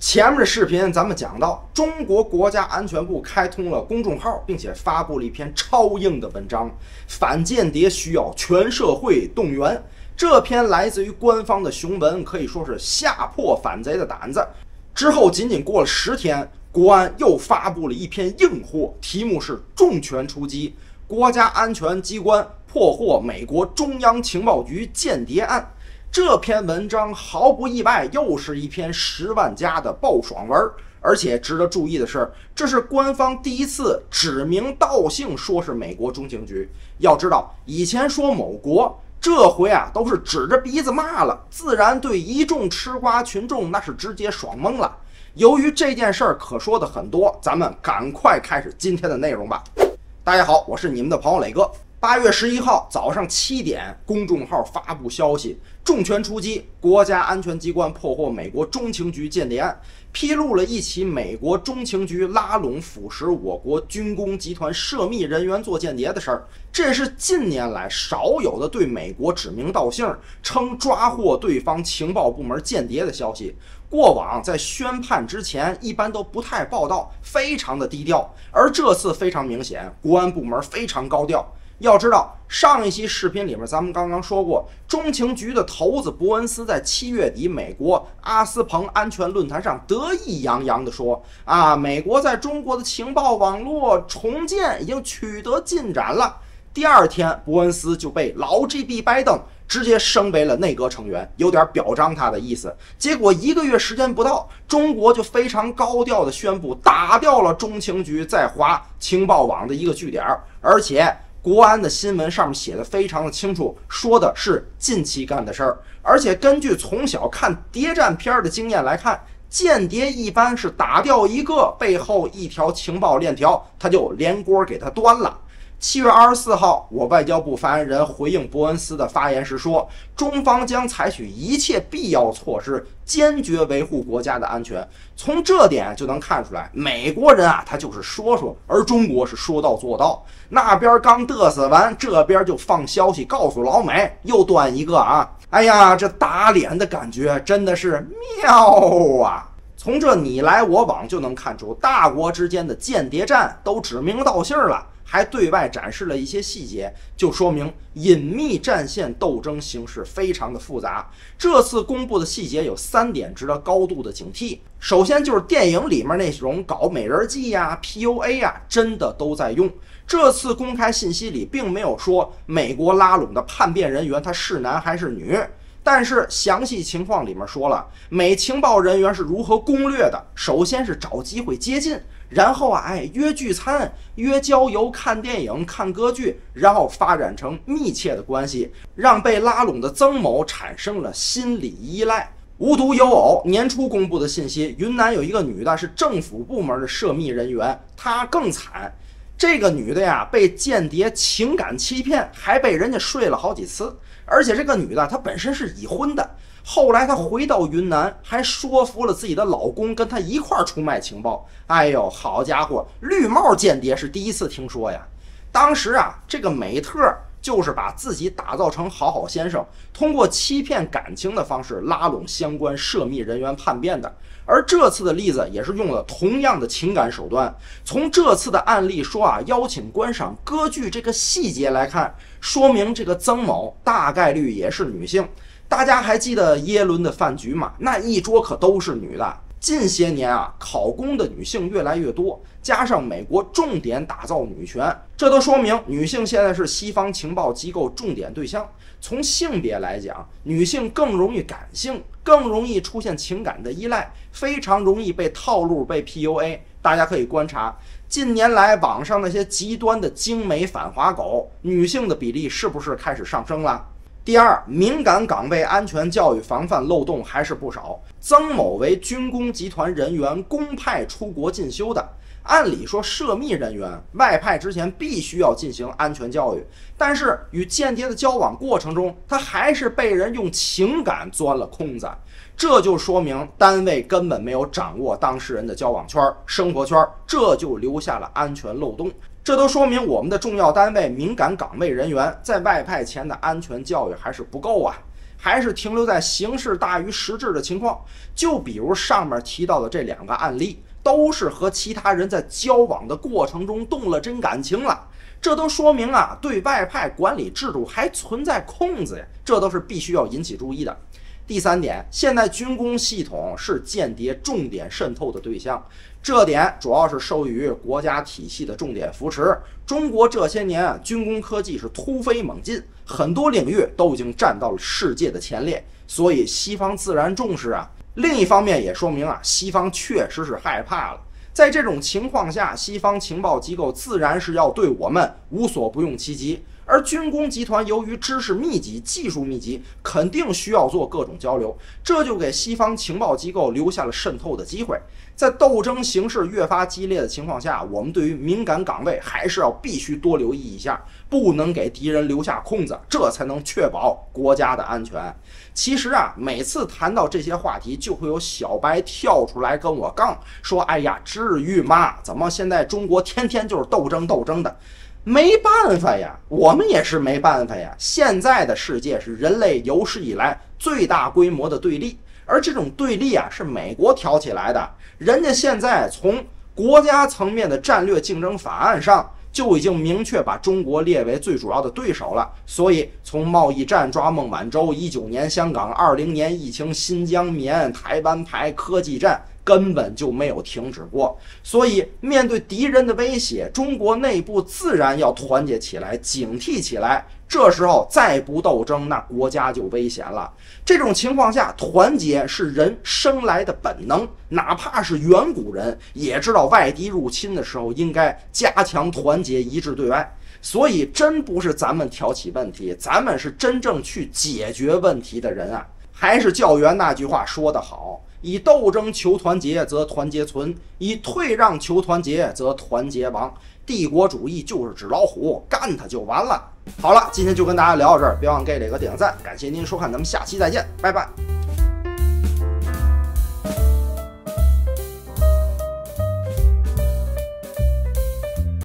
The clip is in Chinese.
前面的视频咱们讲到，中国国家安全部开通了公众号，并且发布了一篇超硬的文章，反间谍需要全社会动员。这篇来自于官方的雄文，可以说是吓破反贼的胆子。之后仅仅过了10天，国安又发布了一篇硬货，题目是“重拳出击，国家安全机关破获美国中央情报局间谍案”。这篇文章毫不意外，又是一篇10万加的爆爽文。而且值得注意的是，这是官方第一次指名道姓说是美国中情局。要知道，以前说某国，这回都是指着鼻子骂了，自然对一众吃瓜群众那是直接爽懵了。由于这件事儿可说的很多，咱们赶快开始今天的内容吧。大家好，我是你们的朋友磊哥。8月11号早上7点，公众号发布消息，重拳出击，国家安全机关破获美国中情局间谍案，披露了一起美国中情局拉拢腐蚀我国军工集团涉密人员做间谍的事儿。这是近年来少有的对美国指名道姓，称抓获对方情报部门间谍的消息。过往在宣判之前一般都不太报道，非常的低调，而这次非常明显，国安部门非常高调。要知道，上一期视频里面咱们刚刚说过，中情局的头子伯恩斯在7月底美国阿斯彭安全论坛上得意洋洋地说美国在中国的情报网络重建已经取得进展了。第二天，伯恩斯就被老 GB 拜登直接升为了内阁成员，有点表彰他的意思。结果1个月时间不到，中国就非常高调地宣布打掉了中情局在华情报网的一个据点，而且国安的新闻上面写的非常的清楚，说的是近期干的事儿。而且根据从小看谍战片的经验来看，间谍一般是打掉一个，背后一条情报链条他就连锅给他端了。7月24号，我外交部发言人回应伯恩斯的发言时说，中方将采取一切必要措施，坚决维护国家的安全。从这点就能看出来，美国人他就是说说，而中国是说到做到。那边刚嘚瑟完，这边就放消息告诉老美，又端一个哎呀，这打脸的感觉真的是妙啊！从这你来我往就能看出，大国之间的间谍战都指名道姓了，还对外展示了一些细节，就说明隐秘战线斗争形势非常的复杂。这次公布的细节有3点值得高度的警惕。首先就是电影里面那种搞美人计PUA真的都在用。这次公开信息里并没有说美国拉拢的叛变人员他是男还是女，但是详细情况里面说了，美情报人员是如何攻略的。首先是找机会接近，然后约聚餐、约郊游、看电影、看歌剧，然后发展成密切的关系，让被拉拢的曾某产生了心理依赖。无独有偶，年初公布的信息，云南有一个女的是政府部门的涉密人员，她更惨。这个女的被间谍情感欺骗，还被人家睡了好几次。而且这个女的她本身是已婚的，后来她回到云南，还说服了自己的老公跟她一块儿出卖情报。哎呦，好家伙，绿帽间谍是第一次听说呀！当时这个美特就是把自己打造成好好先生，通过欺骗感情的方式拉拢相关涉密人员叛变的。而这次的例子也是用了同样的情感手段。从这次的案例说邀请观赏歌剧这个细节来看，说明这个曾某大概率也是女性。大家还记得耶伦的饭局吗？那一桌可都是女的。近些年考公的女性越来越多，加上美国重点打造女权，这都说明女性现在是西方情报机构重点对象。从性别来讲，女性更容易感性，更容易出现情感的依赖，非常容易被套路、被 PUA。大家可以观察，近年来网上那些极端的精美反华狗，女性的比例是不是开始上升了？第二，敏感岗位安全教育防范漏洞还是不少。曾某为军工集团人员公派出国进修的，按理说涉密人员外派之前必须要进行安全教育，但是与间谍的交往过程中，他还是被人用情感钻了空子。这就说明单位根本没有掌握当事人的交往圈、生活圈，这就留下了安全漏洞。这都说明我们的重要单位敏感岗位人员在外派前的安全教育还是不够还是停留在形式大于实质的情况。就比如上面提到的这2个案例，都是和其他人在交往的过程中动了真感情了。这都说明啊，对外派管理制度还存在空子呀，这都是必须要引起注意的。第3点，现在军工系统是间谍重点渗透的对象，这点主要是受益于国家体系的重点扶持。中国这些年军工科技是突飞猛进，很多领域都已经站到了世界的前列，所以西方自然重视啊。另一方面也说明啊，西方确实是害怕了。在这种情况下，西方情报机构自然是要对我们无所不用其极。而军工集团由于知识密集、技术密集，肯定需要做各种交流，这就给西方情报机构留下了渗透的机会。在斗争形势越发激烈的情况下，我们对于敏感岗位还是要必须多留意一下，不能给敌人留下空子，这才能确保国家的安全。其实啊，每次谈到这些话题，就会有小白跳出来跟我杠，说：“哎呀，至于吗？怎么现在中国天天就是斗争的？”没办法呀，我们也是没办法呀。现在的世界是人类有史以来最大规模的对立，而这种对立啊，是美国挑起来的。人家现在从国家层面的战略竞争法案上就已经明确把中国列为最主要的对手了。所以从贸易战抓孟晚舟，19年香港，20年疫情新疆棉，台湾牌科技战根本就没有停止过。所以面对敌人的威胁，中国内部自然要团结起来，警惕起来。这时候再不斗争，那国家就危险了。这种情况下，团结是人生来的本能，哪怕是远古人也知道外敌入侵的时候应该加强团结，一致对外。所以真不是咱们挑起问题，咱们是真正去解决问题的人啊。还是教员那句话说得好，以斗争求团结，则团结存；以退让求团结，则团结亡。帝国主义就是纸老虎，干它就完了。好了，今天就跟大家聊到这儿，别忘给磊哥点个赞，感谢您收看，咱们下期再见，拜拜。